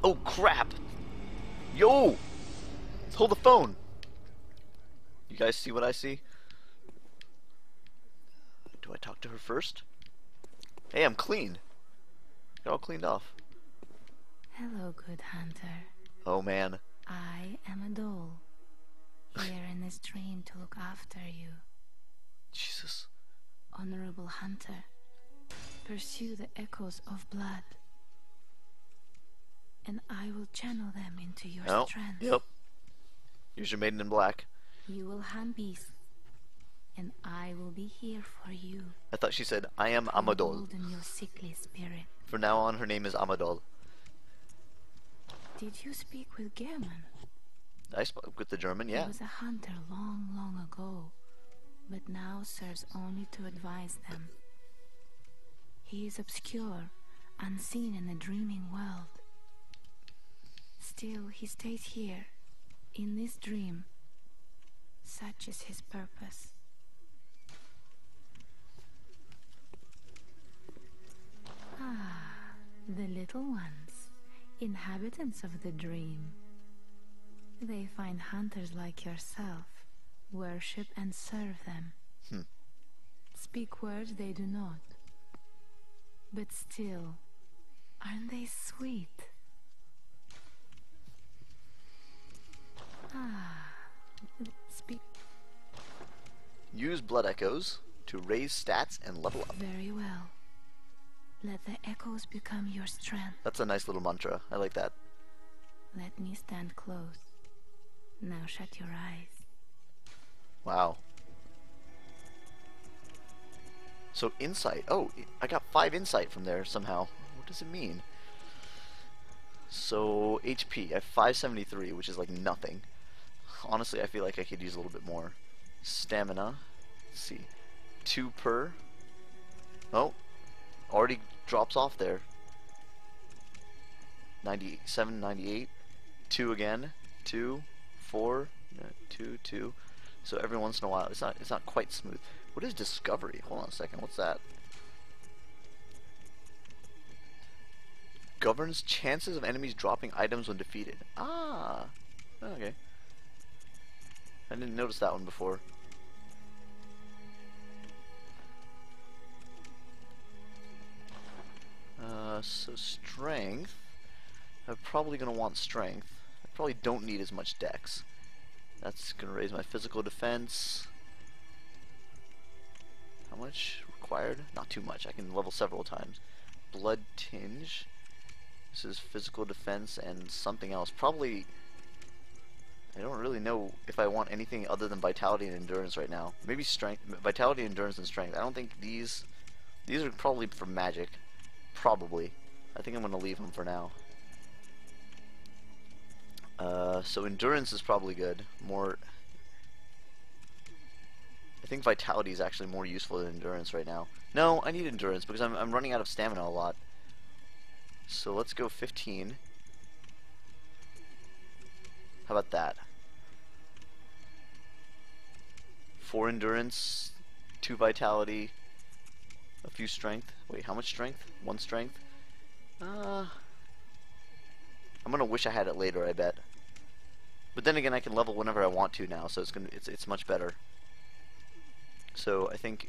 Oh crap! Yo! Hold the phone! You guys see what I see? Do I talk to her first? Hey, I'm clean. Got all cleaned off. Hello, good hunter. Oh man. I am a doll, here in this dream to look after you. Jesus. Honorable hunter, pursue the echoes of blood, and I will channel them into your Oh, strength. yep. Here's your maiden in black. You will hunt beasts, and I will be here for you. I thought she said, I am to Amadol. embolden your sickly spirit. From now on, her name is Amadol. Did you speak with German? I spoke with the German, yeah. He was a hunter long, long ago, but now serves only to advise them. He is obscure, unseen in the dreaming world. Still, he stays here, in this dream. Such is his purpose. Ah, the little ones, inhabitants of the dream. They find hunters like yourself, worship and serve them. Speak words they do not. But still, aren't they sweet? Ah, speak. Use blood echoes to raise stats and level up. Very well. Let the echoes become your strength. That's a nice little mantra. I like that. Let me stand close. Now shut your eyes. Wow. So insight. Oh, I got 5 insight from there somehow. What does it mean? So HP. I have 573, which is like nothing. Honestly, I feel like I could use a little bit more. Stamina. Let's see. 2 per. Oh. Already drops off there. 97, 98. 2 again. 2, 4, 2, 2. So every once in a while, it's not quite smooth. What is discovery? Hold on a second. What's that? Governs chances of enemies dropping items when defeated. Ah. Okay. I didn't notice that one before. So strength. I'm probably going to want strength. I probably don't need as much dex. That's going to raise my physical defense. How much required? Not too much. I can level several times. Blood tinge. This is physical defense and something else. Probably, I don't really know if I want anything other than vitality and endurance right now. Maybe strength, vitality, endurance, and strength. I don't think these are probably for magic. Probably. I think I'm going to leave them for now. So endurance is probably good. More. I think vitality is actually more useful than endurance right now. No, I need endurance because I'm running out of stamina a lot. So let's go 15. How about that? 4 endurance, 2 vitality, a few strength. Wait, how much strength? 1 strength. I'm gonna wish I had it later, I bet. But then again, I can level whenever I want to now, so it's much better. So I think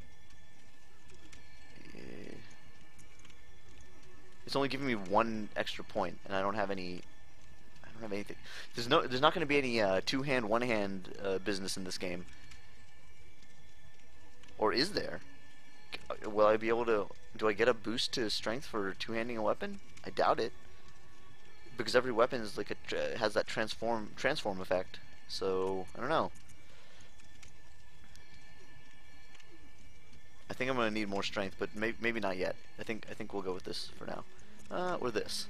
it's only giving me 1 extra point, and I don't have any. I don't have anything. There's not going to be any 2-hand, 1-hand business in this game. Or is there? Will I be able to? Do I get a boost to strength for 2-handing a weapon? I doubt it, because every weapon is like has that transform effect. So I don't know. I think I'm gonna need more strength, but maybe not yet. I think we'll go with this for now, or this.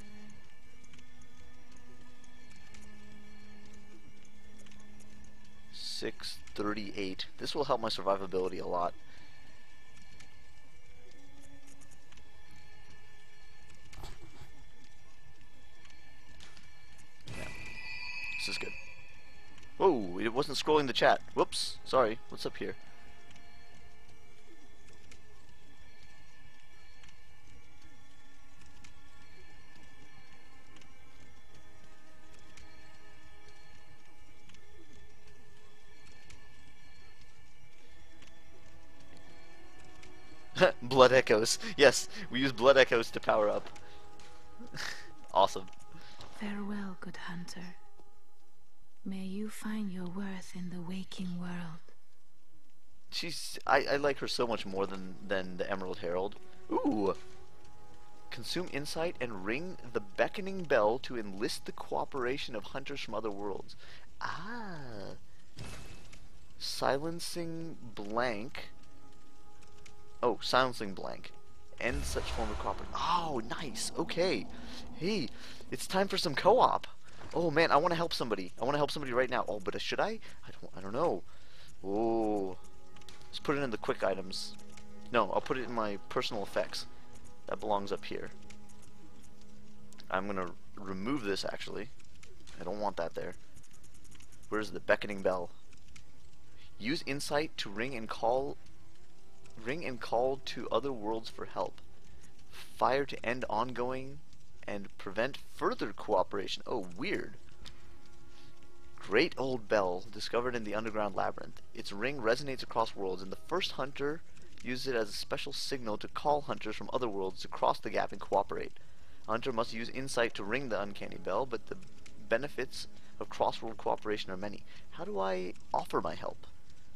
$638. This will help my survivability a lot. Yeah, this is good. Whoa! It wasn't scrolling the chat. Whoops. Sorry. What's up here? Blood echoes. Yes, we use blood echoes to power up. Awesome. Farewell, good hunter. May you find your worth in the waking world. I like her so much more than the Emerald Herald. Ooh. Consume insight and ring the beckoning bell to enlist the cooperation of hunters from other worlds. Ah. Silencing blank. Oh, silencing blank. End such form of cooperation. Oh, nice. Okay. Hey, it's time for some co-op. Oh man, I want to help somebody. I want to help somebody right now. Oh, but should I? I don't know. Oh. Let's put it in the quick items. No, I'll put it in my personal effects. That belongs up here. I'm gonna remove this actually. I don't want that there. Where's the beckoning bell? Use insight to ring and call to other worlds for help. Fire to end ongoing and prevent further cooperation. Oh, weird. Great old bell discovered in the underground labyrinth. Its ring resonates across worlds, and the first hunter used it as a special signal to call hunters from other worlds to cross the gap and cooperate. A hunter must use insight to ring the uncanny bell, but the benefits of cross-world cooperation are many. How do I offer my help?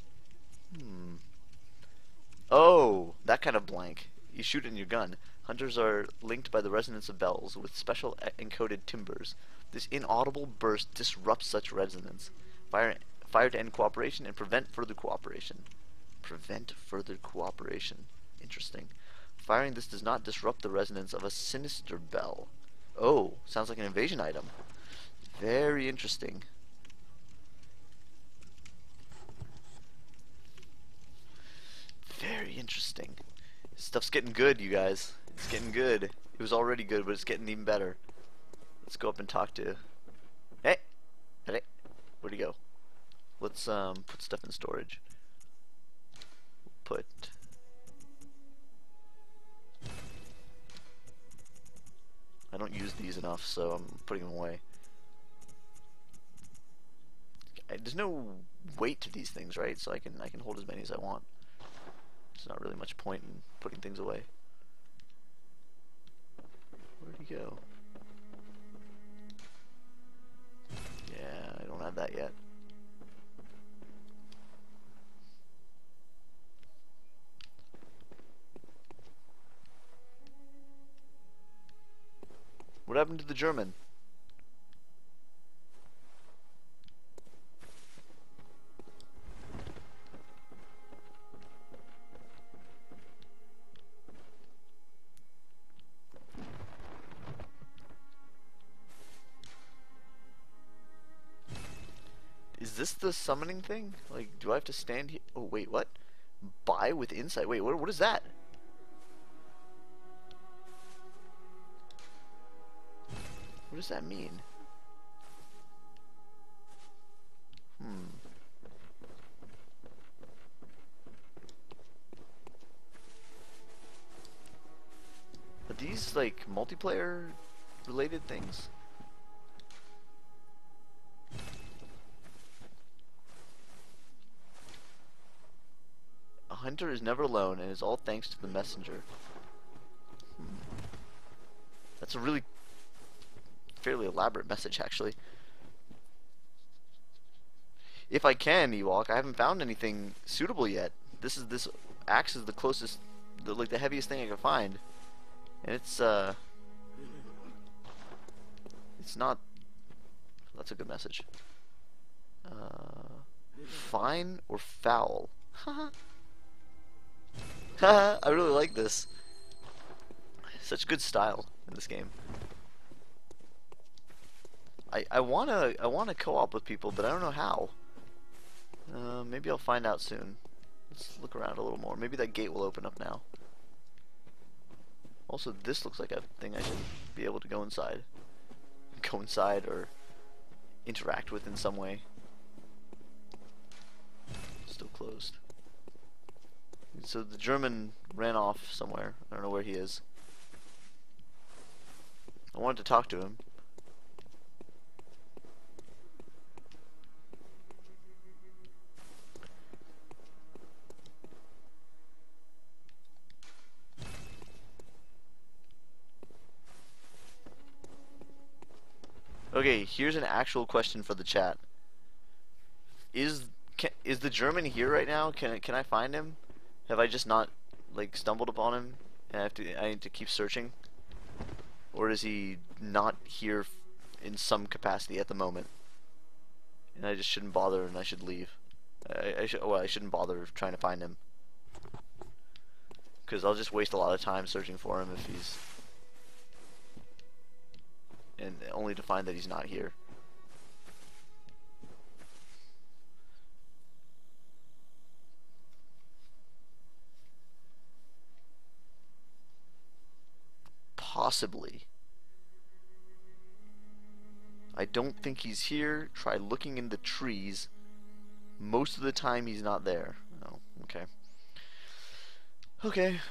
Oh, that kind of blank. You shoot in your gun. Hunters are linked by the resonance of bells with special encoded timbres. This inaudible burst disrupts such resonance. Fire to end cooperation and prevent further cooperation. Prevent further cooperation. Interesting. Firing this does not disrupt the resonance of a sinister bell. Oh, sounds like an invasion item. Very interesting. Very interesting. This stuff's getting good, you guys. It's getting good. It was already good, but it's getting even better. Let's go up and talk to... Hey! Hey! Where'd he go? Let's put stuff in storage. Put... I don't use these enough, so I'm putting them away. There's no weight to these things, right? So I can hold as many as I want. There's not really much point in putting things away. Where'd he go? Yeah, I don't have that yet. What happened to the German? Is this the summoning thing? Like, do I have to stand here? Oh, wait, what? Buy with insight. Wait, what is that? What does that mean? Are these, like, multiplayer related things? A hunter is never alone and is all thanks to the messenger. That's a really fairly elaborate message, actually. If I can, Ewok, I haven't found anything suitable yet. This axe is the closest, like the heaviest thing I can find, and it's not. That's a good message. Fine or foul? Haha. I really like this. Such good style in this game. I wanna co-op with people, but I don't know how. Maybe I'll find out soon. Let's look around a little more. Maybe that gate will open up now. Also, this looks like a thing I should be able to go inside. Go inside or interact with in some way. Still closed. So the German ran off somewhere. I don't know where he is. I wanted to talk to him. Okay, here's an actual question for the chat. Is is the German here right now? Can I find him? Have I just not like stumbled upon him? And I need to keep searching, or is he not here in some capacity at the moment? And I just shouldn't bother, and I should leave. I shouldn't bother trying to find him, because I'll just waste a lot of time searching for him if he's, and only to find that he's not here. Possibly. I don't think he's here. Try looking in the trees. Most of the time he's not there. Oh, okay. Okay.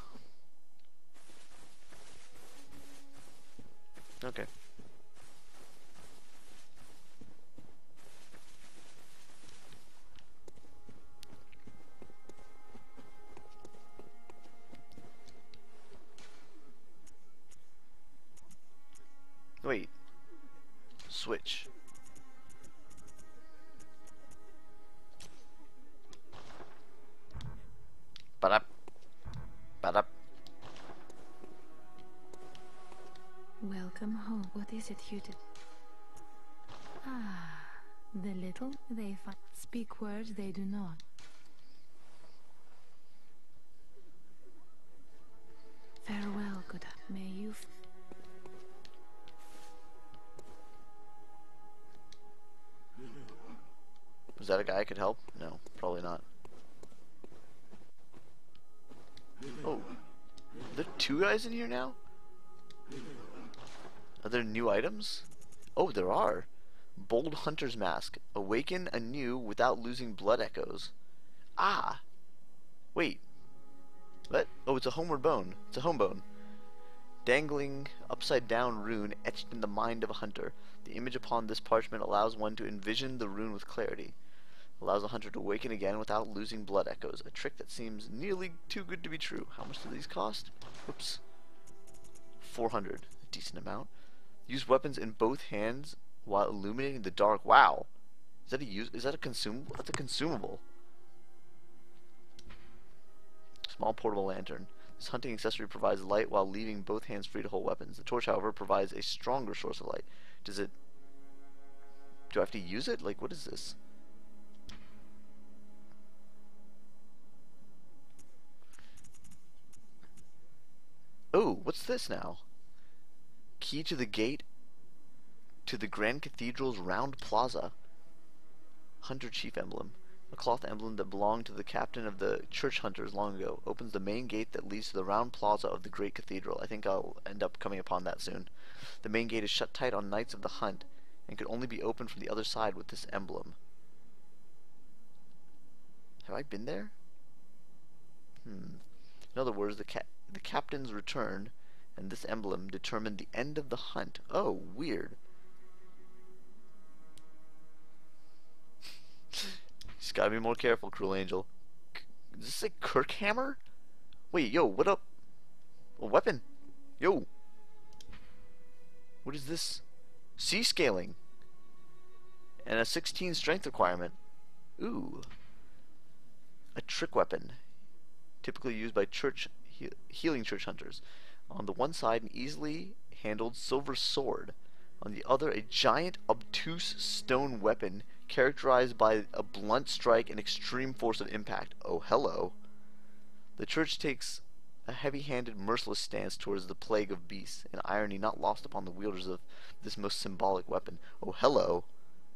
Okay. Wait. Switch. Ba-da. Ba-da. Welcome home. What is it you did? Ah, the little they speak words they do not. Farewell, good. May you. Was that a guy I could help? No, probably not. Oh, are there two guys in here now? Are there new items? Oh, there are. Bold Hunter's Mask. Awaken anew without losing blood echoes. Ah! Wait. What? Oh, it's a homeward bone. It's a home bone. Dangling upside down rune etched in the mind of a hunter. The image upon this parchment allows one to envision the rune with clarity. Allows a hunter to awaken again without losing blood echoes. A trick that seems nearly too good to be true. How much do these cost? Oops. 400. A decent amount. Use weapons in both hands while illuminating the dark. Wow. Is that a consumable? That's a consumable. Small portable lantern. This hunting accessory provides light while leaving both hands free to hold weapons. The torch, however, provides a stronger source of light. Do I have to use it? Like, what is this? Oh, what's this now? Key to the gate to the Grand Cathedral's round plaza. Hunter Chief Emblem. A cloth emblem that belonged to the captain of the church hunters long ago. Opens the main gate that leads to the round plaza of the great cathedral. I think I'll end up coming upon that soon. The main gate is shut tight on nights of the hunt and could only be opened from the other side with this emblem. Have I been there? In other words, the captain's return and this emblem determined the end of the hunt. Oh, weird. Just gotta be more careful, Cruel Angel. Does this say Kirkhammer? Wait, yo, what up? A weapon. Yo. What is this? C-scaling. And a 16 strength requirement. Ooh. A trick weapon. Typically used by healing church hunters. On the one side, an easily handled silver sword. On the other, a giant, obtuse stone weapon characterized by a blunt strike and extreme force of impact. Oh, hello. The church takes a heavy-handed, merciless stance towards the plague of beasts, an irony not lost upon the wielders of this most symbolic weapon. Oh, hello.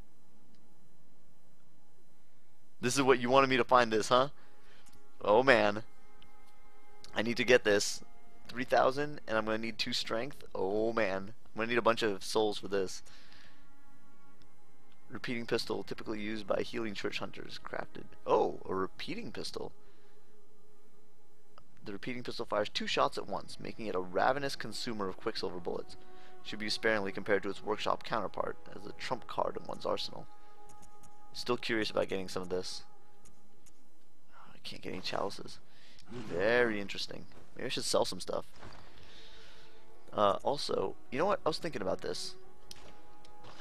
This is what you wanted me to find this, huh? Oh, man. I need to get this. 3,000, and I'm going to need 2 strength. Oh, man. I'm going to need a bunch of souls for this. Repeating pistol, typically used by healing church hunters. Crafted. Oh, a repeating pistol. The repeating pistol fires 2 shots at once, making it a ravenous consumer of quicksilver bullets. Should be used sparingly compared to its workshop counterpart, as a trump card in one's arsenal. Still curious about getting some of this. Oh, I can't get any chalices. Very interesting. Maybe I should sell some stuff. Also, you know what? I was thinking about this.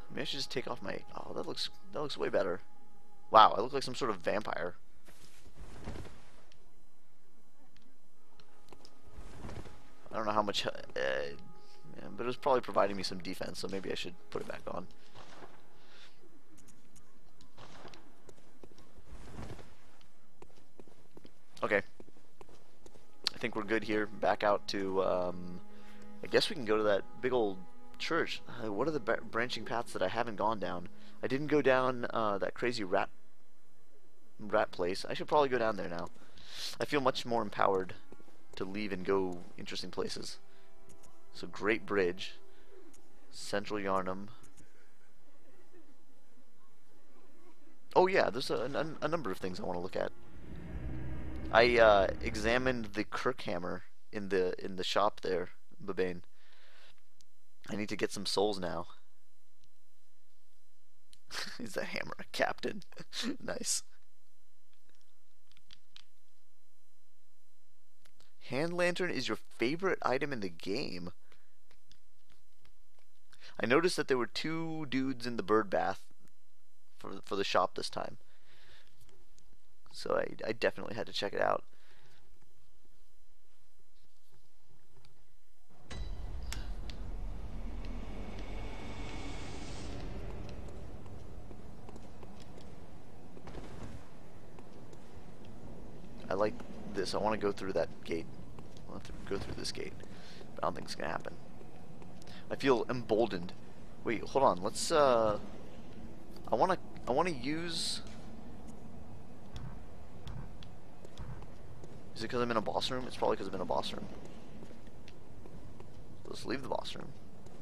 Maybe I should just take off my... Oh, that looks way better. Wow, I look like some sort of vampire. I don't know how much... yeah, but it was probably providing me some defense, so maybe I should put it back on. Okay. I think we're good here. Back out to... I guess we can go to that big old church. What are the branching paths that I haven't gone down? I didn't go down that crazy rat place. I should probably go down there now. I feel much more empowered to leave and go interesting places. So Great Bridge, Central Yharnam. Oh yeah, there's a number of things I want to look at. I examined the Kirk hammer in the shop there, Babane. I need to get some souls now. Is the hammer a captain? Nice. Hand lantern is your favorite item in the game. I noticed that there were 2 dudes in the bird bath for the shop this time. So I definitely had to check it out. I like this. I want to go through that gate. I'll have to go through this gate. But I don't think it's gonna happen. I feel emboldened. Wait, hold on. Let's I wanna use... Is it because I'm in a boss room? It's probably because I'm in a boss room. So let's leave the boss room.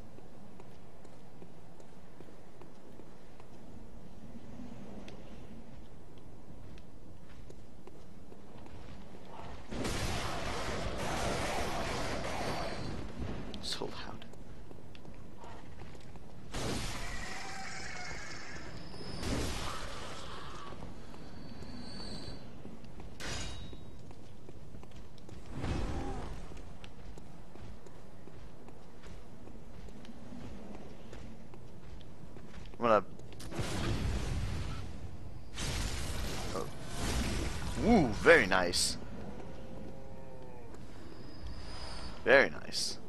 So loud. I'm gonna... Oh. Woo, very nice. Very nice.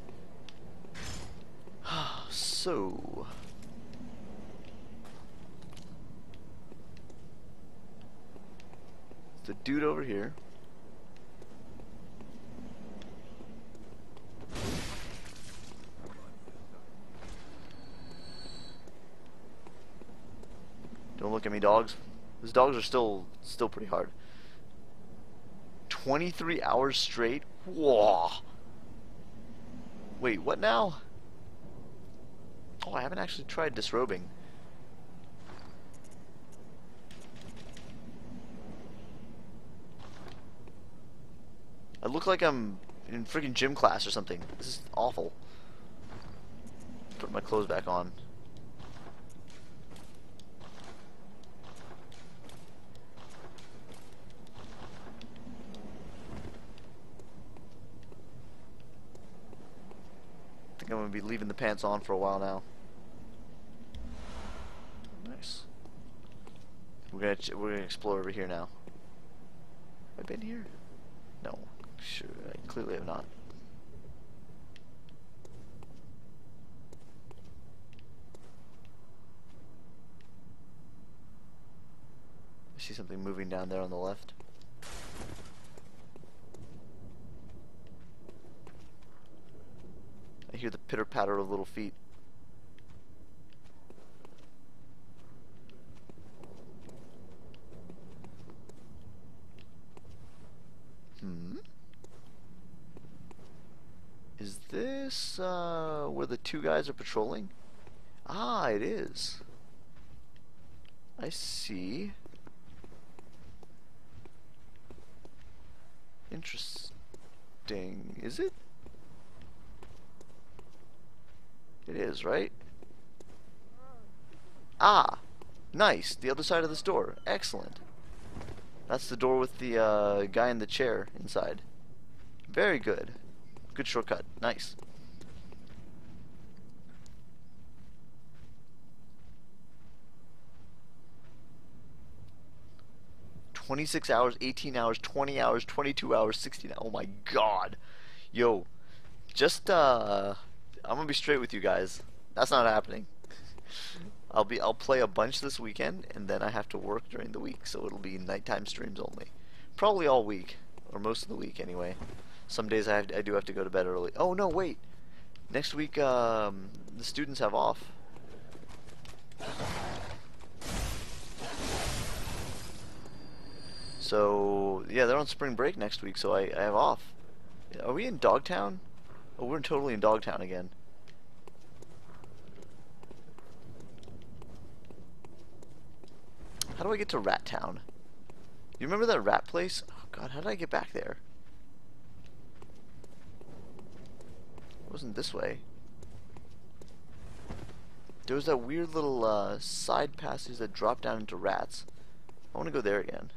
So... the dude over here. Don't look at me, dogs. These dogs are still pretty hard. 23 hours straight? Whoa. Wait, what now? Oh, I haven't actually tried disrobing. I look like I'm in freaking gym class or something. This is awful. Put my clothes back on. I think I'm gonna be leaving the pants on for a while now. Nice. We're gonna explore over here now. Have I been here? No. Sure, I clearly have not. I see something moving down there on the left. I hear the pitter-patter of little feet. Is this where the 2 guys are patrolling? Ah, it is. I see. Interesting. Is it? It is, right? Ah, nice. The other side of this door. Excellent. That's the door with the guy in the chair inside. Very good. Good shortcut. Nice. 26 hours, 18 hours, 20 hours, 22 hours, 16 hours. Oh my god. Yo, just I'm gonna be straight with you guys. That's not happening. I'll play a bunch this weekend, and then I have to work during the week, so it'll be nighttime streams only. Probably all week, or most of the week anyway. Some days I do have to go to bed early. Oh no, wait. Next week the students have off. So yeah, they're on spring break next week, so I have off. Are we in Dogtown? Oh, we're totally in Dogtown again. How do I get to Rattown? You remember that rat place? Oh god, how did I get back there? It wasn't this way. There was that weird little side passage that dropped down into rats. I want to go there again.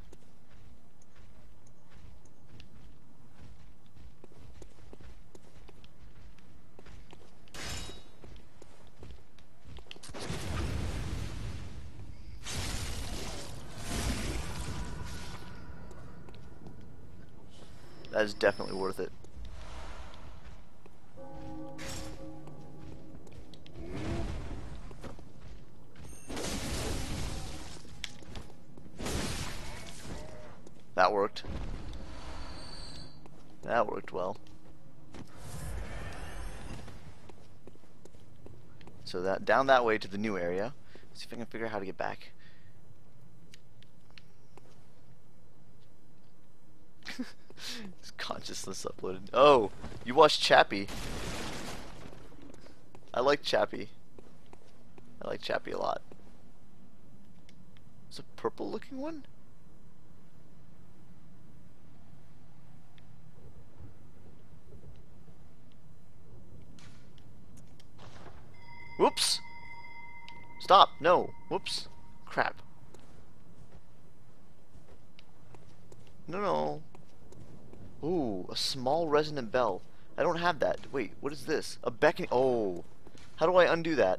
That is definitely worth it. That worked. That worked well. So that down that way to the new area. See if I can figure out how to get back. It's consciousness uploaded. Oh, you watched Chappie. I like Chappie. I like Chappie a lot. It's a purple looking one? Whoops! Stop! No! Whoops! Crap. No, no. Ooh, a small resonant bell. I don't have that. Wait, what is this? A beckoning. Oh. How do I undo that?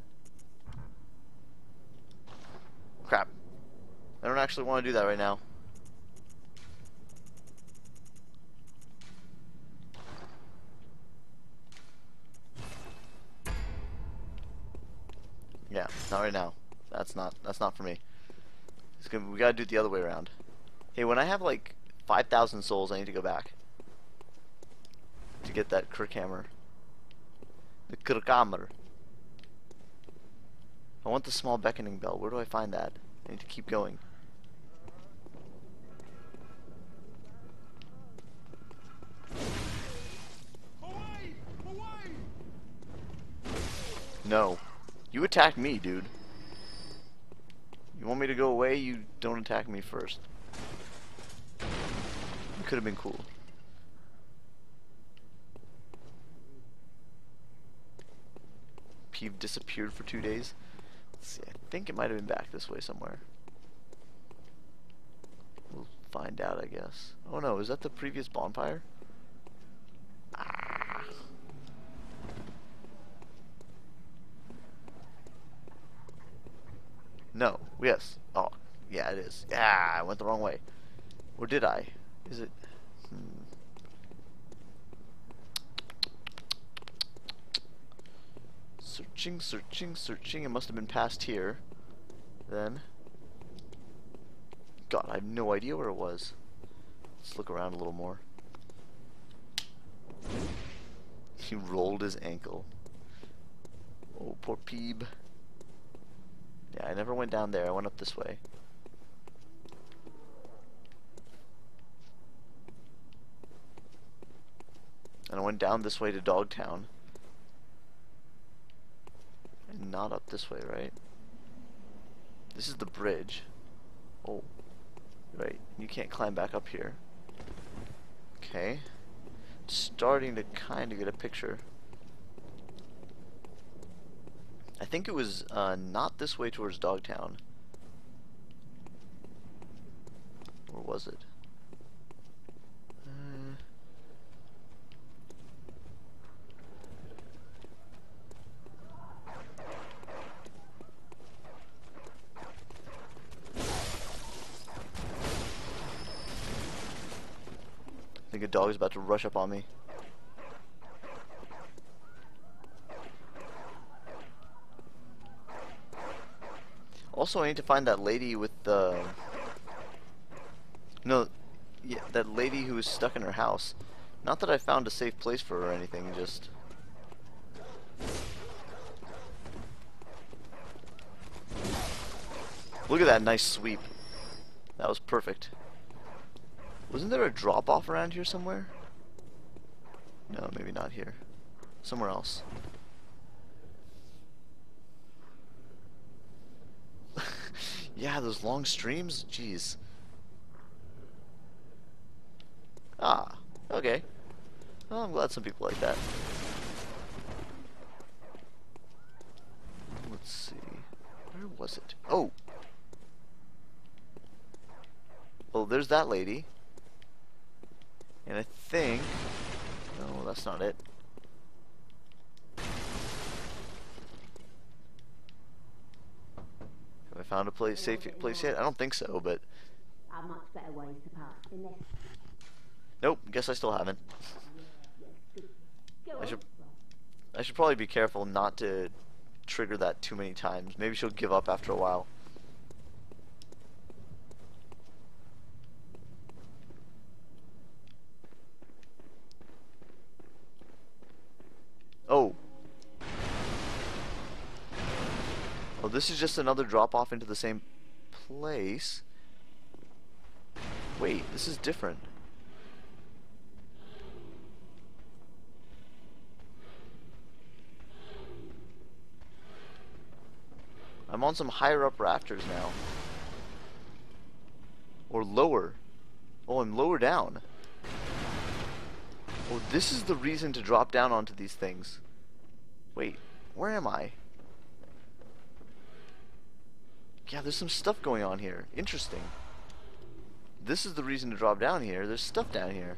Crap. I don't actually want to do that right now. Yeah, not right now. That's not for me. We gotta do it the other way around. Hey, when I have like 5,000 souls, I need to go back to get that Kirkhammer. The Kirkhammer. I want the small beckoning bell. Where do I find that? I need to keep going. Away! Away! No. You attacked me, dude. You want me to go away? You don't attack me first. It could have been cool. Peeve disappeared for 2 days. Let's see, I think it might have been back this way somewhere. We'll find out, I guess. Oh no, is that the previous bonfire? Ah. No. Yes. Oh, yeah, it is. Yeah, I went the wrong way. Or did I? Is it? Searching, searching, searching. It must have been past here. Then. God, I have no idea where it was. Let's look around a little more. He rolled his ankle. Oh, poor Peeb. Yeah, I never went down there. I went up this way. And I went down this way to Dogtown. And not up this way, right? This is the bridge. Oh. Right. You can't climb back up here. Okay. Starting to kind of get a picture. I think it was not this way towards Dogtown. Or was it? dog's about to rush up on me. Also, I need to find that lady with the... No, yeah, that lady who was stuck in her house. Not that I found a safe place for her or anything, just... Look at that nice sweep. That was perfect. Wasn't there a drop-off around here somewhere? No, maybe not here. Somewhere else. Yeah, those long streams? Jeez. Ah, okay. Well, I'm glad some people like that. Let's see. Where was it? Oh! Well, there's that lady. And I think... No, that's not it. Have I found a place, safe place yet? I don't think so, but... Are much better ways to pass than this. Nope, guess I still haven't. I should probably be careful not to trigger that too many times. Maybe she'll give up after a while. Oh. Oh, this is just another drop off into the same place. Wait, this is different. I'm on some higher up rafters now. Or lower. Oh, I'm lower down. Oh, this is the reason to drop down onto these things. Wait, where am I? Yeah, there's some stuff going on here. Interesting. This is the reason to drop down here. There's stuff down here.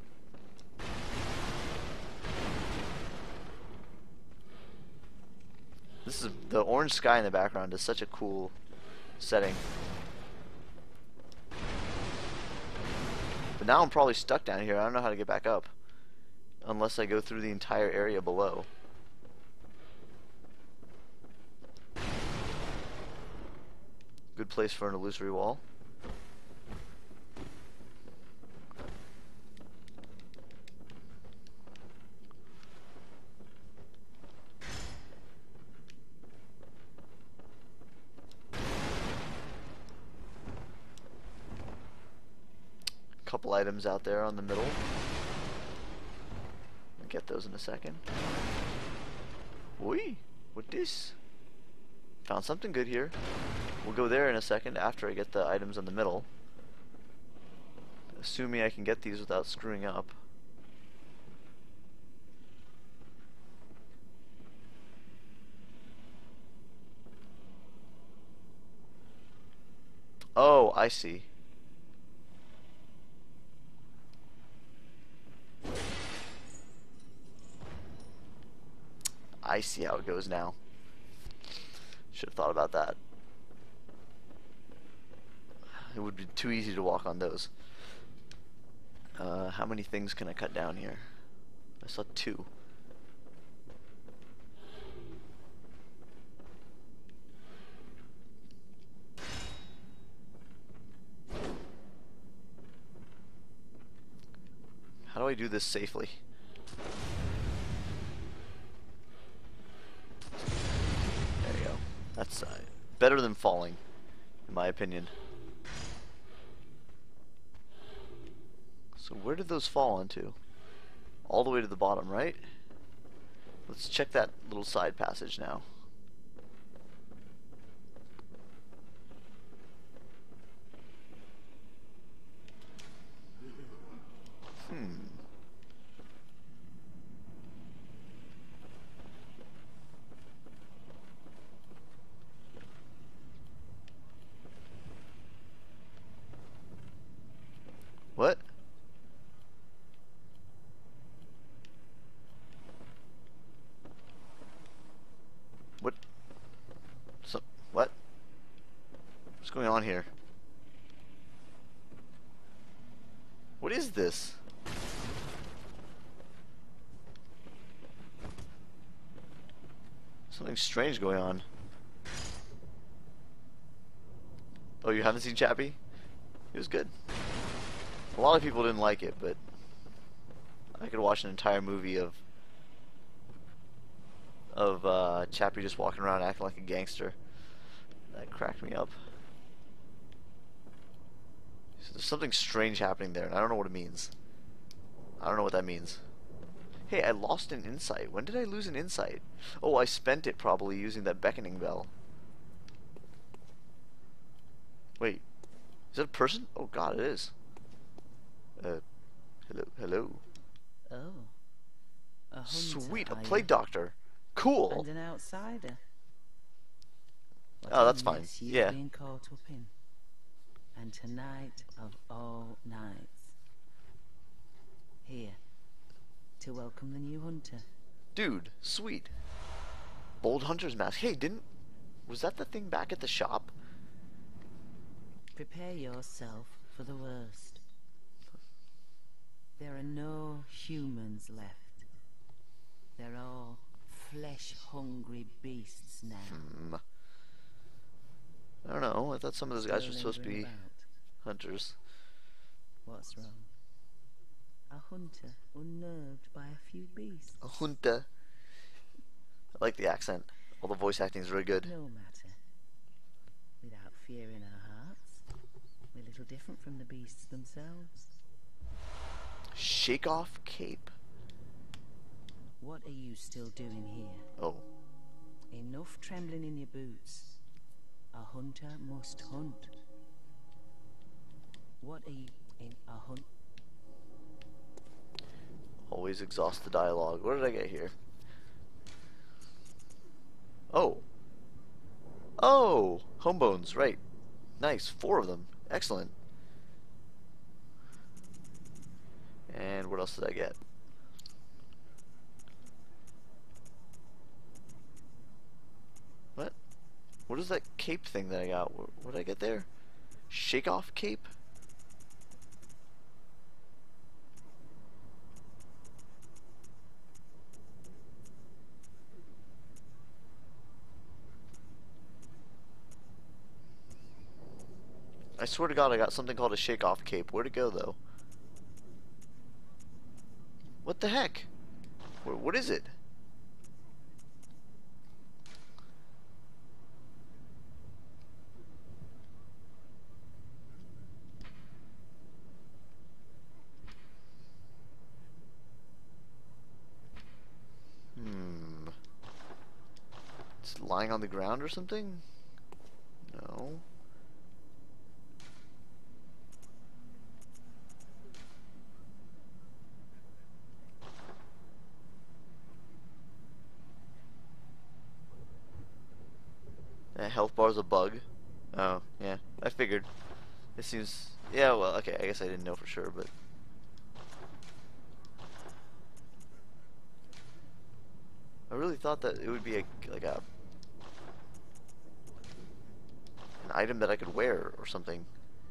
This is the orange sky in the background is such a cool setting. But now I'm probably stuck down here. I don't know how to get back up unless I go through the entire area below. Good place for an illusory wall. Couple items out there on the middle. I'll get those in a second. Oi, what this? Found something good here. We'll go there in a second after I get the items in the middle. Assuming I can get these without screwing up. Oh, I see. I see how it goes now. Should have thought about that. It would be too easy to walk on those. How many things can I cut down here? I saw 2. How do I do this safely? There you go. That's better than falling, in my opinion. So where did those fall onto? All the way to the bottom, right? Let's check that little side passage now. What? What? What? What's going on here? What is this? Something strange going on. Oh, you haven't seen Chappie? It was good. A lot of people didn't like it, but I could watch an entire movie of Chappie just walking around acting like a gangster. That cracked me up. So there's something strange happening there, and I don't know what it means. I don't know what that means. Hey, I lost an insight. When did I lose an insight? Oh, I spent it probably using that beckoning bell. Wait. Is that a person? Oh god, it is. Hello. Oh. A hunter, Sweet, a are plague you? doctor. Cool. And an outsider. What Oh, a that's fine. mess you've Yeah. been caught up in. And tonight of all nights. Here. To welcome the new hunter. Dude, sweet. Bold hunter's mask. Hey, was that the thing back at the shop? Prepare yourself for the worst. There are no humans left. They're all flesh-hungry beasts now. I don't know. I thought some of those guys were supposed to be Lingering about. hunters. What's wrong? A hunter unnerved by a few beasts. A junta. I like the accent. All the voice acting is really good. No matter. Without fear in our hearts, we're little different from the beasts themselves. Shake off cape. What are you still doing here? Oh. Enough trembling in your boots. A hunter must hunt. What are you in a hunt? Always exhaust the dialogue. What did I get here? Oh. Oh! Homebones, right. Nice. 4 of them. Excellent. And what else did I get? What? What is that cape thing that I got? What did I get there? Shake off cape? I swear to God I got something called a shake off cape. Where'd it go though? What the heck? What is it? It's lying on the ground or something? No. That health bar's a bug. Oh, yeah. I figured. It seems... Yeah, well, okay. I guess I didn't know for sure, but... I really thought that it would be an item that I could wear or something.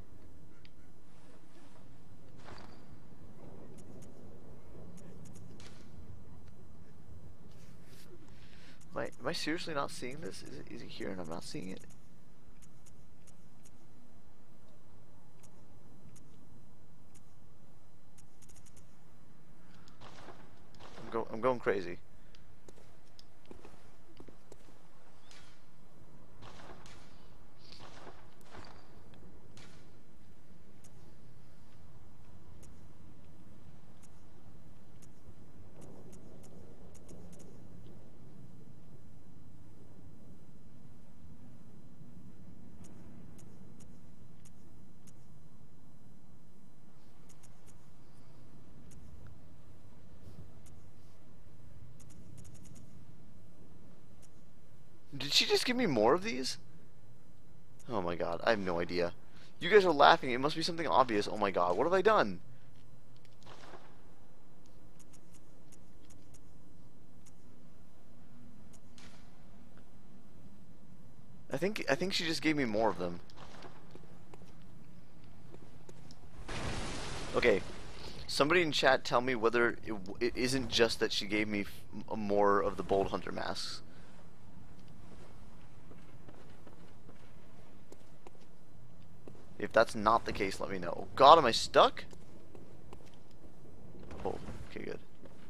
Am I seriously not seeing this? Is it here and I'm not seeing it? I'm going crazy. Did she just give me more of these? Oh my god, I have no idea. You guys are laughing. It must be something obvious. Oh my god, what have I done? I think she just gave me more of them. Okay. Somebody in chat tell me whether it isn't just that she gave me more of the Bold Hunter masks. If that's not the case, let me know. Oh God, am I stuck? Oh, okay, good.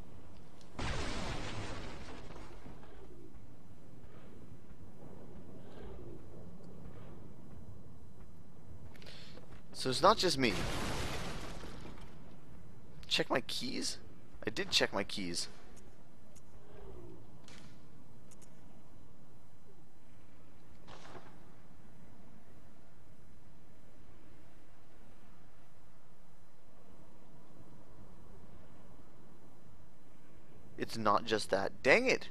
So it's not just me. Check my keys? I did check my keys. It's not just that. Dang it!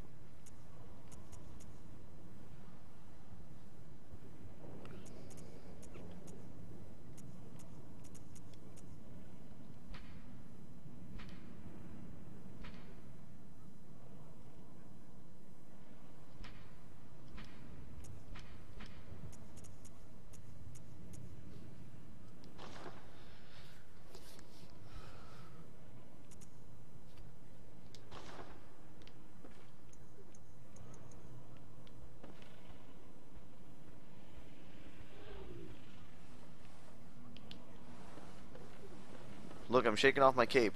Look, I'm shaking off my cape.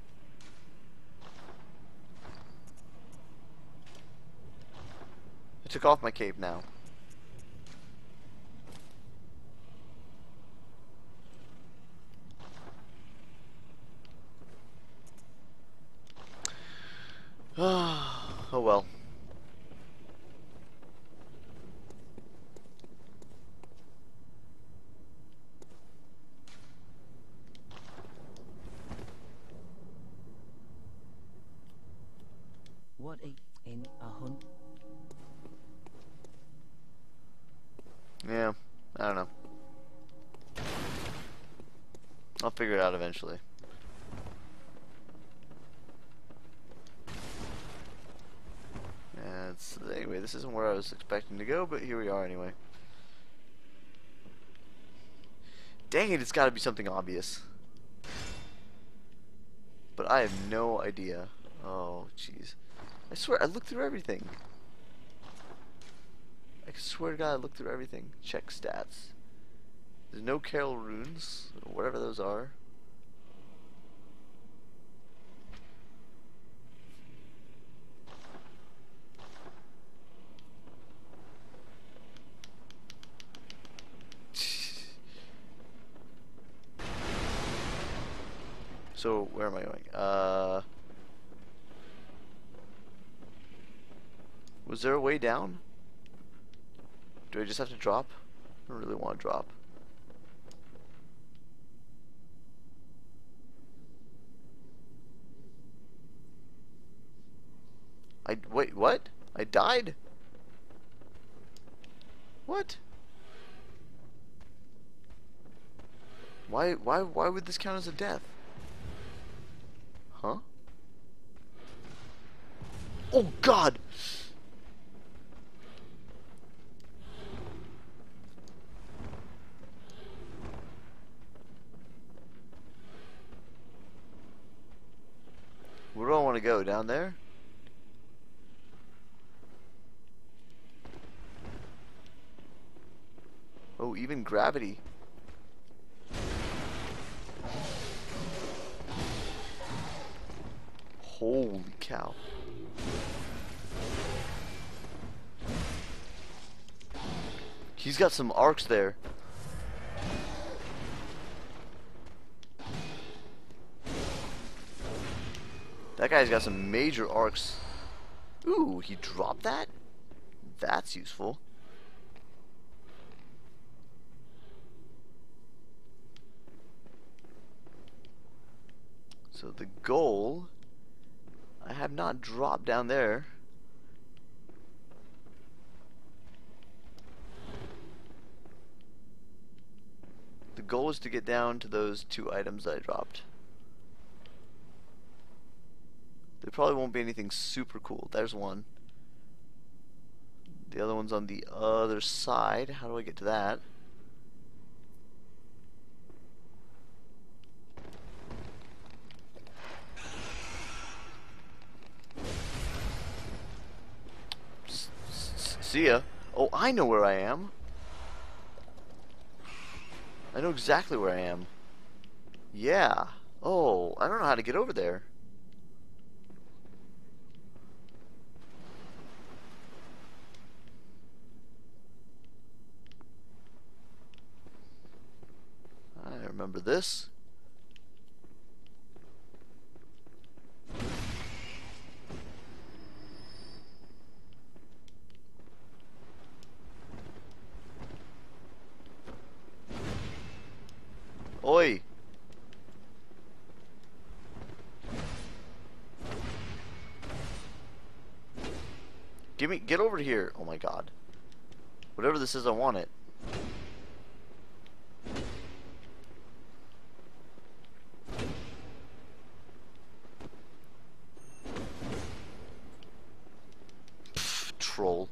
I took off my cape now. Oh well. What in a hunt? Yeah, I don't know. I'll figure it out eventually. Anyway, this isn't where I was expecting to go, but here we are anyway. Dang it, it's gotta be something obvious. But I have no idea. Oh, jeez. I swear, I looked through everything. I swear to God, I looked through everything. Check stats. There's no Carol runes, or whatever those are. So, where am I going? Was there a way down? Do I just have to drop? I don't really want to drop. Wait, what? I died? What? Why would this count as a death? Huh? Oh God! Where do I want to go? Down there? Oh, even gravity. Holy cow. He's got some arcs there. That guy's got some major arcs. Ooh, he dropped that? That's useful. So the goal, I have not dropped down there. The goal is to get down to those 2 items that I dropped. There probably won't be anything super cool. There's one. The other one's on the other side. How do I get to that? See ya. Oh, I know where I am. I know exactly where I am. Yeah. Oh, I don't know how to get over there. I remember this. Oi! Get over here. Oh my god. Whatever this is, I want it. Pfft, troll.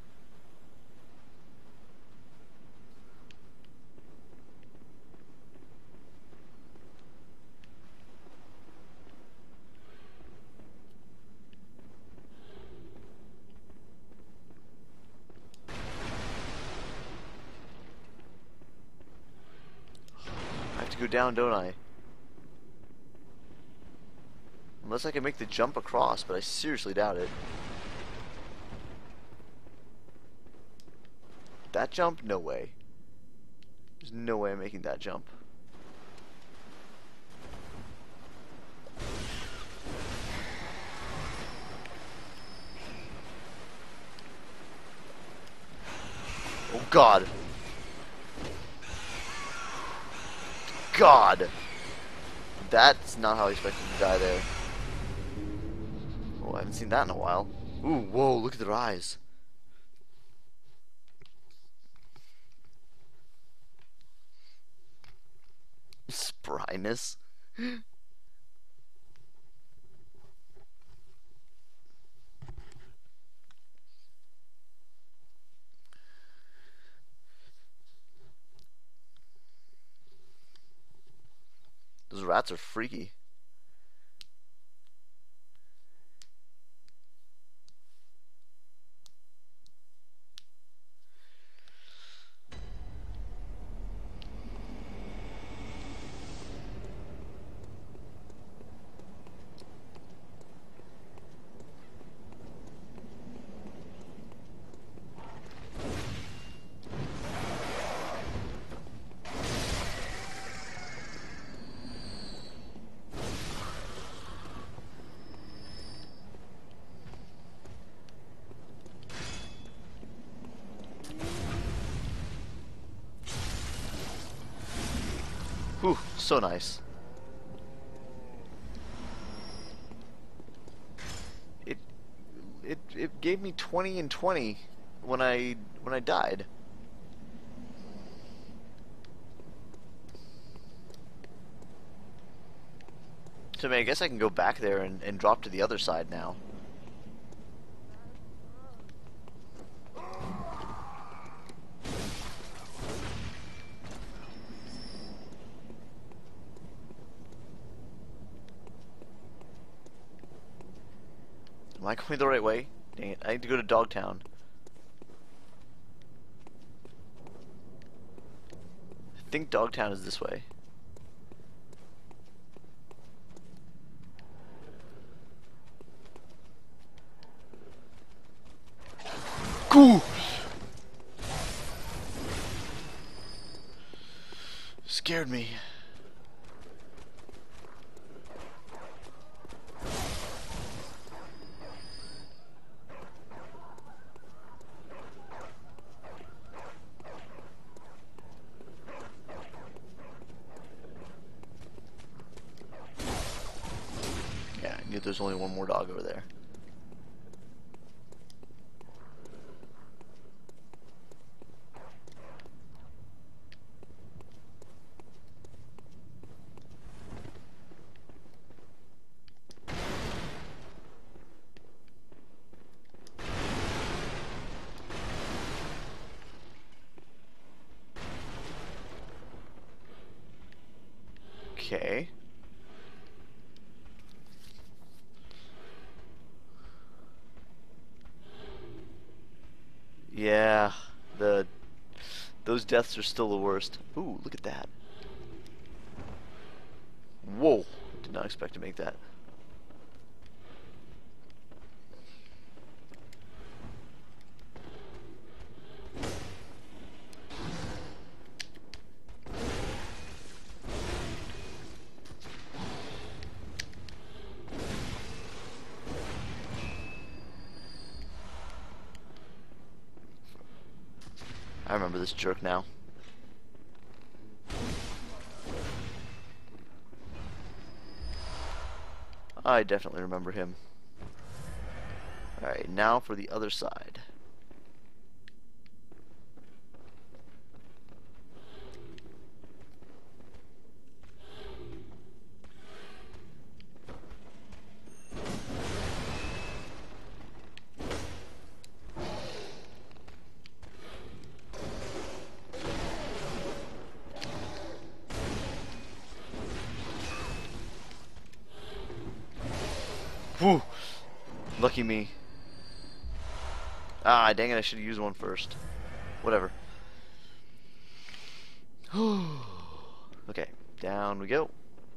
I have to go down, don't I? Unless I can make the jump across, but I seriously doubt it. That jump? No way. There's no way I'm making that jump. Oh god. God. That's not how I expected to die there. Oh, I haven't seen that in a while. Ooh, whoa, look at their eyes. Spryness. Those rats are freaky. Whew, so nice. It gave me 20 and 20 when I died. So I mean, I guess I can go back there and drop to the other side now. Am I going the right way? Dang it, I need to go to Dogtown. I think Dogtown is this way. Cool. Scared me. Yeah, I knew there's only one more dog over there. Okay. Yeah, the Those deaths are still the worst. Ooh, look at that. Whoa. Did not expect to make that. I remember this jerk now. I definitely remember him. Alright, now for the other side. Whew! Lucky me. Ah, dang it, I should have used one first. Whatever. Okay, down we go.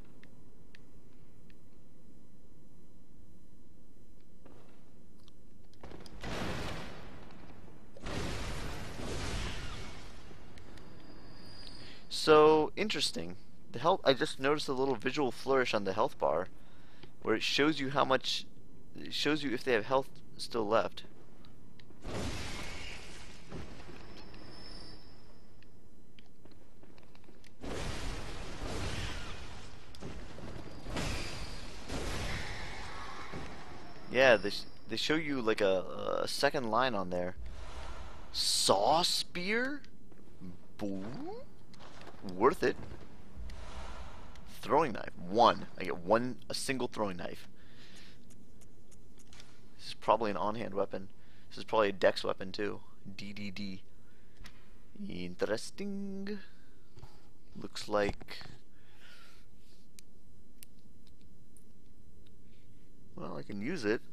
So, interesting. The health, I just noticed a little visual flourish on the health bar where it shows you how much, it shows you if they have health still left. Yeah, they show you like a second line on there. Saw spear? Boom? Worth it. Throwing knife. One. I get a single throwing knife. This is probably an on-hand weapon. This is probably a dex weapon too. DDD. Interesting. Looks like... Well, I can use it.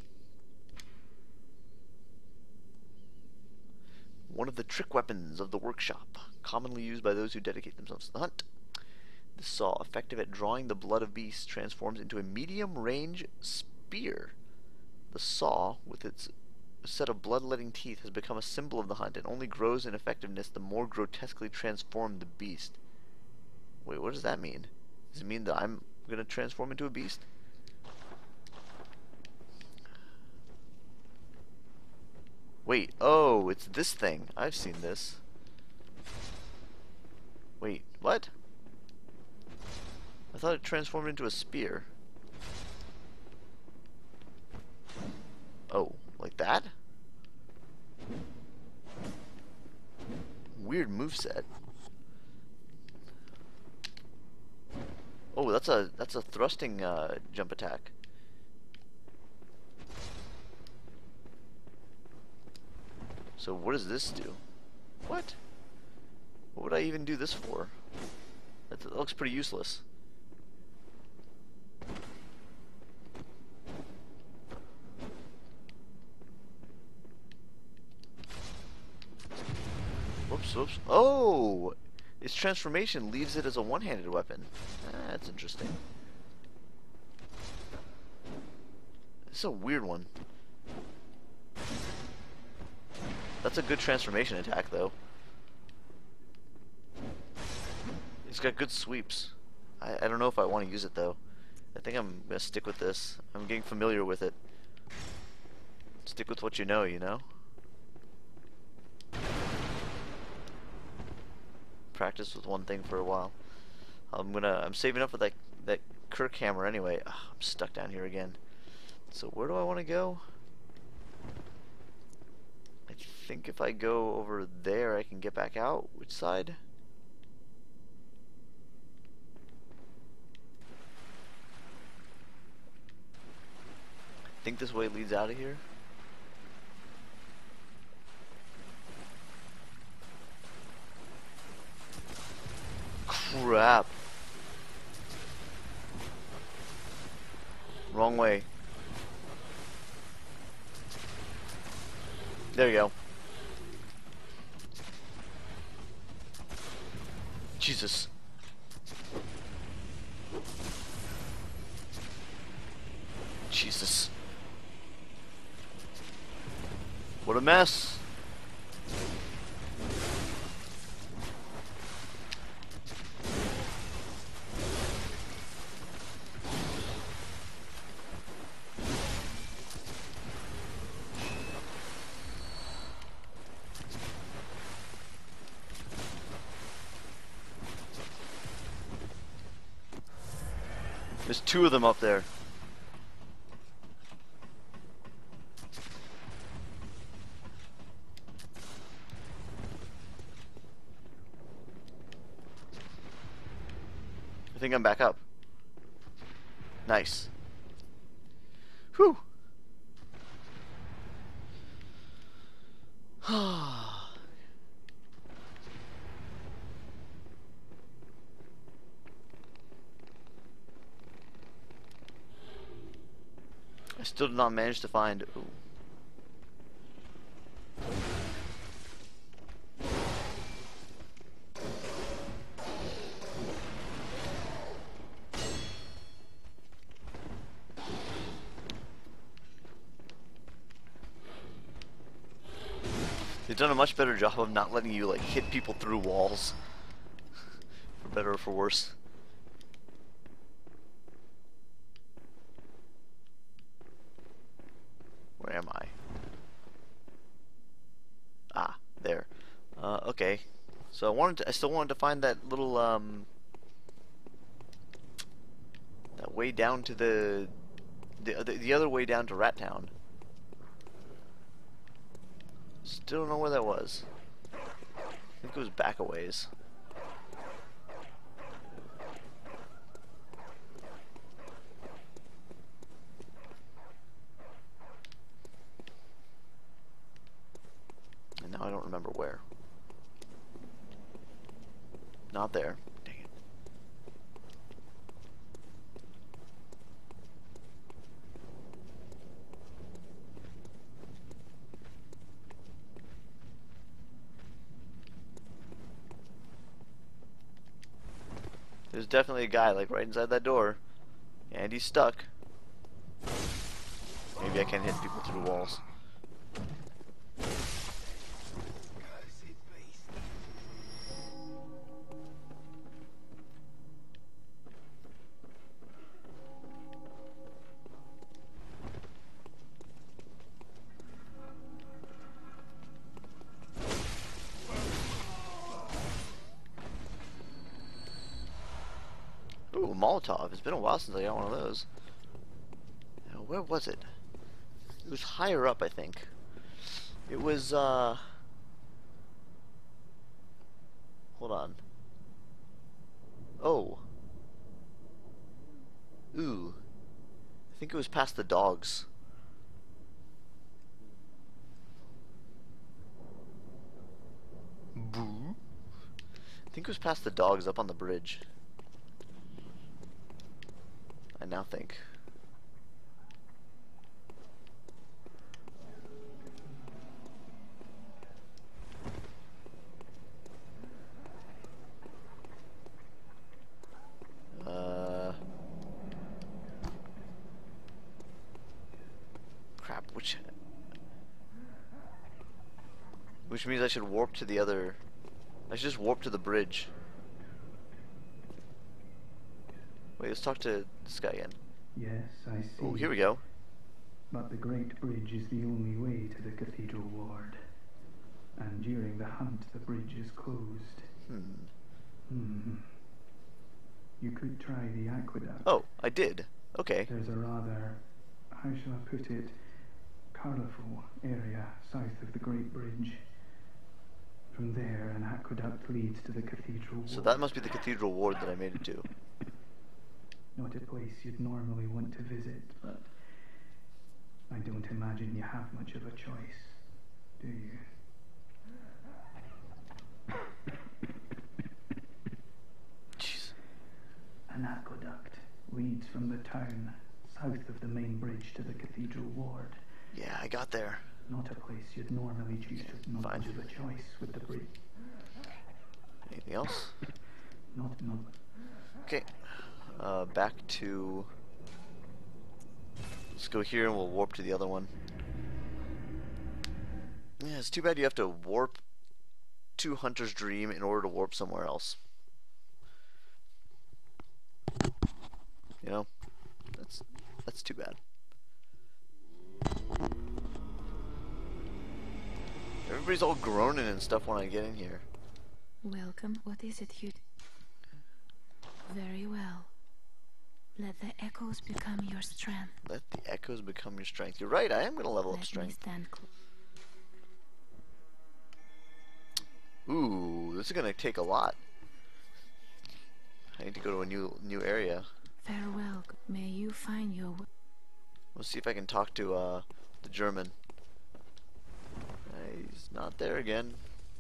One of the trick weapons of the workshop, commonly used by those who dedicate themselves to the hunt. The saw, effective at drawing the blood of beasts, transforms into a medium-range spear. The saw, with its set of bloodletting teeth, has become a symbol of the hunt and only grows in effectiveness the more grotesquely transformed the beast. Wait, what does that mean? Does it mean that I'm going to transform into a beast? Wait, oh, it's this thing. I've seen this. Wait, what? I thought it transformed into a spear. Oh, like that? Weird moveset. Oh, that's a thrusting jump attack. So what does this do? What? What would I even do this for? That looks pretty useless. Whoops, whoops. Oh! Its transformation leaves it as a one-handed weapon. That's interesting. It's a weird one. That's a good transformation attack, though. It's got good sweeps. I don't know if I want to use it, though. I think I'm going to stick with this. I'm getting familiar with it. Stick with what you know, you know? Practice with one thing for a while. I'm saving up for that Kirk hammer anyway. Ugh, I'm stuck down here again. So where do I want to go? I think if I go over there I can get back out. Which side? I think this way leads out of here. Crap. Wrong way. There you go. Jesus. Jesus. What a mess. There's two of them up there. I think I'm back up. Nice. Whew. I still did not manage to find. Ooh. They've done a much better job of not letting you like hit people through walls. For better or for worse. Where am I? Ah, there. Okay. So I still wanted to find that little that way down to the other way down to Rattown. Still don't know where that was. I think it was back a ways. And now I don't remember where. Not there. Dang it. There's definitely a guy like right inside that door. And he's stuck. Maybe I can hit people through walls. Ooh, Molotov. It's been a while since I got one of those. Now, where was it? It was higher up, I think. It was, hold on. Oh. Ooh. I think it was past the dogs. Boo. I think it was past the dogs up on the bridge. I now think. Crap, which means I should warp to the other. I should just warp to the bridge. Wait, let's talk to this guy again. Yes, I see. Oh, here we go. But the Great Bridge is the only way to the Cathedral Ward. And during the hunt, the bridge is closed. You could try the aqueduct. Oh, I did. Okay. There's a rather, how shall I put it, colourful area south of the Great Bridge. From there, an aqueduct leads to the Cathedral Ward. So that must be the Cathedral Ward that I made it to. Not a place you'd normally want to visit, but I don't imagine you have much of a choice, do you? Jeez. An aqueduct leads from the town south of the main bridge to the Cathedral Ward. Yeah, I got there. Not a place you'd normally choose with not fine. much of a choice with the bridge. Anything else? not in open. Okay. Back to... Let's go here and we'll warp to the other one. Yeah, it's too bad you have to warp to Hunter's Dream in order to warp somewhere else. You know? That's too bad. Everybody's all groaning and stuff when I get in here. Welcome. What is it you... Very well. Let the echoes become your strength. Let the echoes become your strength. You're right, I am going to level up strength. Stand Ooh, this is going to take a lot. I need to go to a new area. Farewell. May you find your... Let's see if I can talk to the German. He's not there again.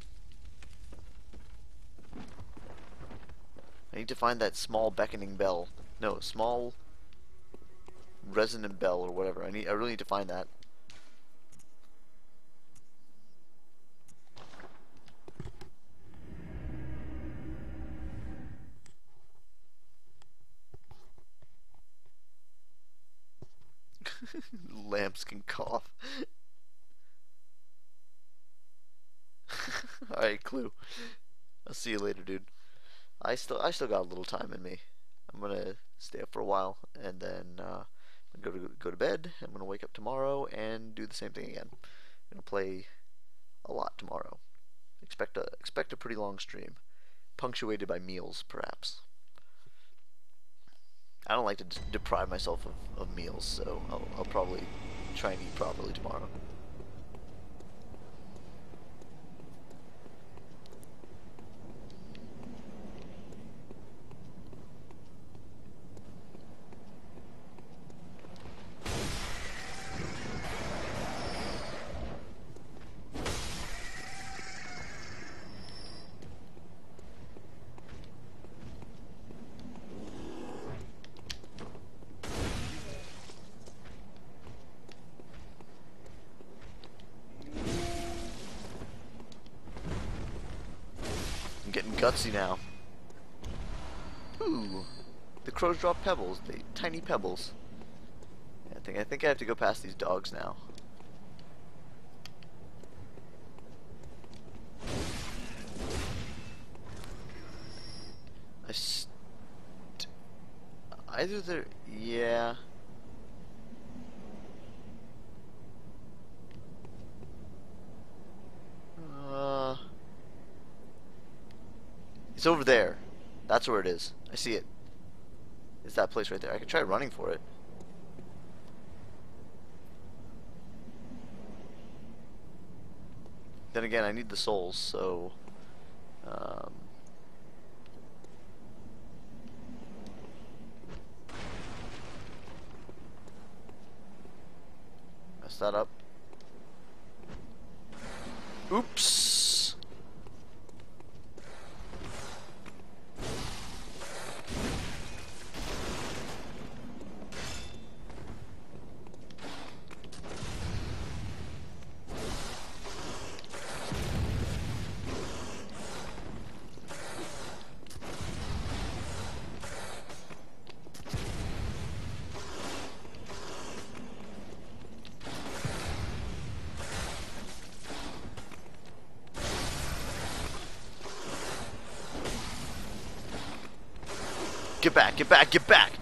I need to find that small beckoning bell. No, small resonant bell or whatever. I really need to find that. Lamps can cough. Alright, Clue. I'll see you later, dude. I still got a little time in me. I'm gonna stay up for a while and then go to bed. I'm gonna wake up tomorrow and do the same thing again. I'm gonna play a lot tomorrow. Expect a pretty long stream, punctuated by meals, perhaps. I don't like to deprive myself of meals, so I'll probably try and eat properly tomorrow. Getting gutsy now. Ooh, the crows drop pebbles, tiny pebbles. Yeah, I think I have to go past these dogs now. Either they're, yeah. It's over there. That's where it is. I see it. It's that place right there. I could try running for it. Then again, I need the souls, so... mess that up. Oops! Get back, get back, get back!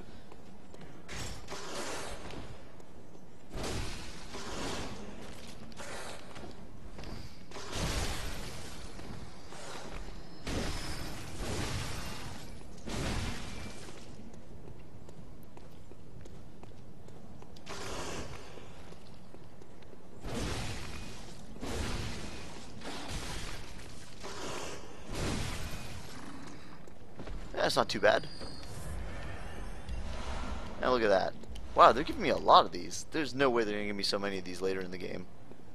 That's not too bad. Now look at that. Wow, they're giving me a lot of these. There's no way they're gonna give me so many of these later in the game.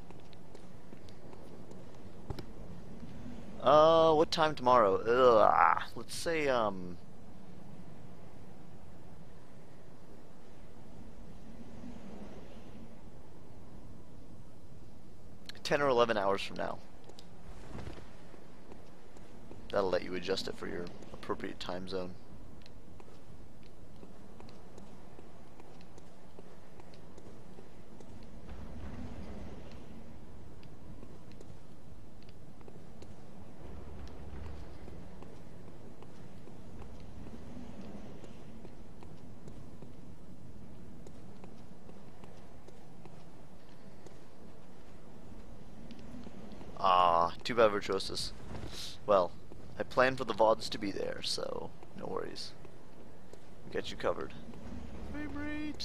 What time tomorrow? Ugh. Let's say, 10 or 11 hours from now. That'll let you adjust it for your appropriate time zone. Ah, too bad Virtuosus. Well, I planned for the VODs to be there, so no worries. We got you covered. Frame rate.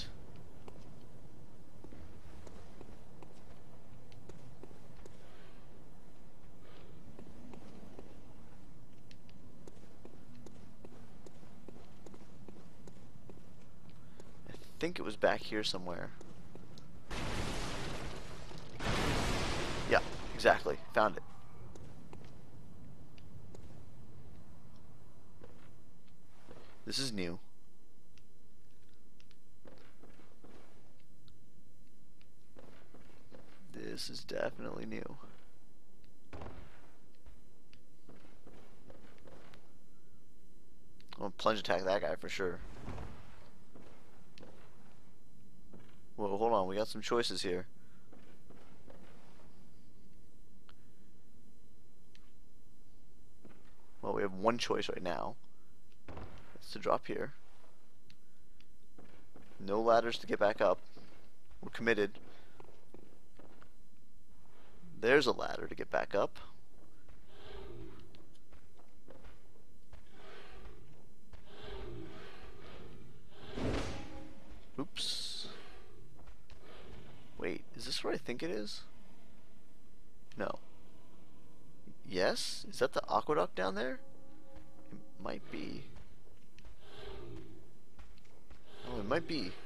I think it was back here somewhere. Yeah, exactly. Found it. This is new. This is definitely new. I'm gonna plunge attack that guy for sure. Whoa, hold on, we got some choices here. Well, we have one choice right now. It's to drop here. No ladders to get back up. We're committed. There's a ladder to get back up. Oops. Wait, is this where I think it is? No. Yes? Is that the aqueduct down there? It might be. Oh, it might be.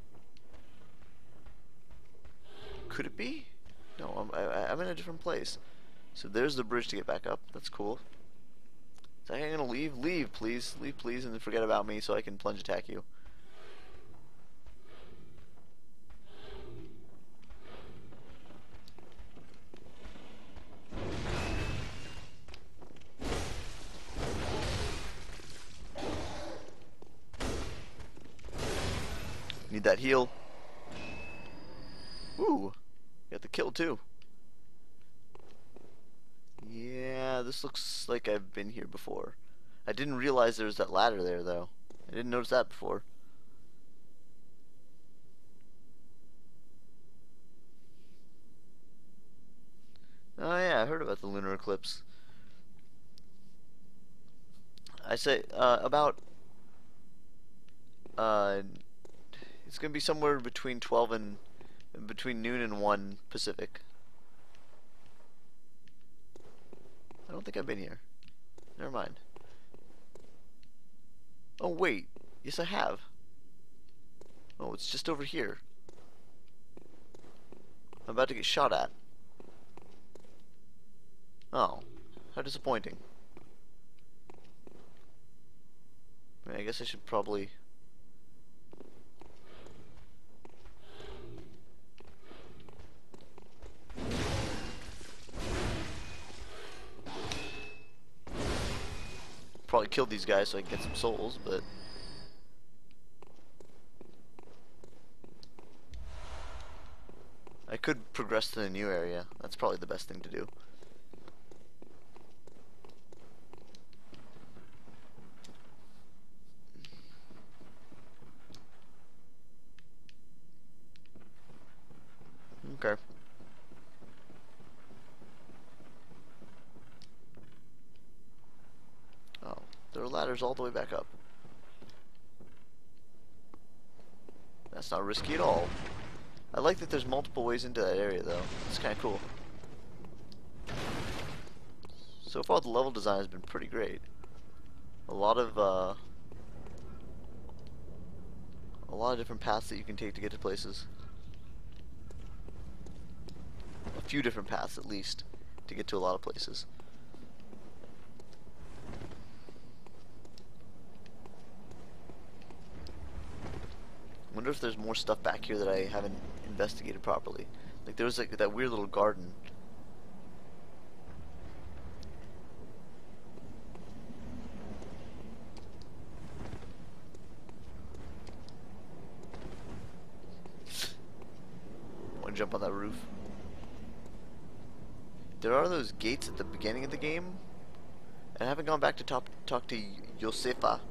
Could it be? No, I'm in a different place. So there's the bridge to get back up. That's cool. Is that guy gonna leave? Leave, please. Leave, please, and then forget about me so I can plunge attack you. Need that heal. Ooh, got the kill too. Yeah, this looks like I've been here before. I didn't realize there was that ladder there though. I didn't notice that before. Oh yeah, I heard about the lunar eclipse. I say about it's gonna be somewhere between 12 and between noon and 1 Pacific. I don't think I've been here. Never mind. Oh wait, yes I have. Oh, it's just over here. I'm about to get shot at. Oh, how disappointing. I guess I should probably... probably kill these guys so I can get some souls, but... I could progress to the new area. That's probably the best thing to do. Okay. Oh, there are ladders all the way back up. That's not risky at all. I like that there's multiple ways into that area though. It's kind of cool. So far the level design has been pretty great. A lot of different paths that you can take to get to places. A few different paths at least to get to a lot of places. Wonder if there's more stuff back here that I haven't investigated properly. Like there was like that weird little garden. jump on that roof. There are those gates at the beginning of the game. And I haven't gone back to talk to Josefa.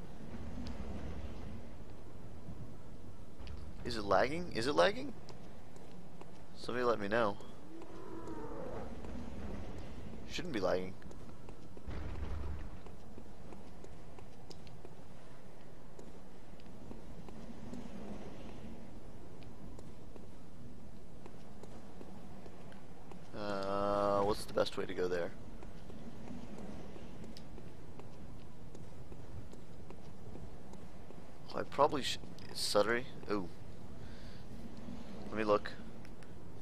Is it lagging? Is it lagging? Somebody let me know. Shouldn't be lagging. What's the best way to go there? I probably should. It's Suttery. Ooh. Let me look.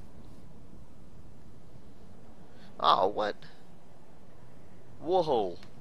Ah, what? Whoa.